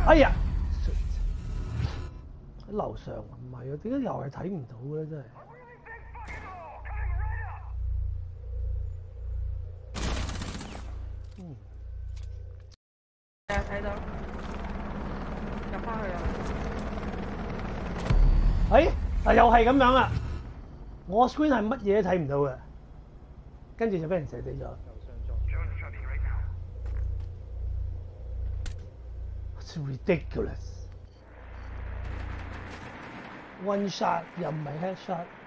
哎呀！喺樓上唔係啊？點解又係睇唔到嘅咧？真係。 睇到，入翻去啊！ 嗱又係咁樣啊！我 screen 係乜嘢都睇唔到嘅，跟住就俾人射死咗。It's ridiculous. One shot 又唔係 headshot。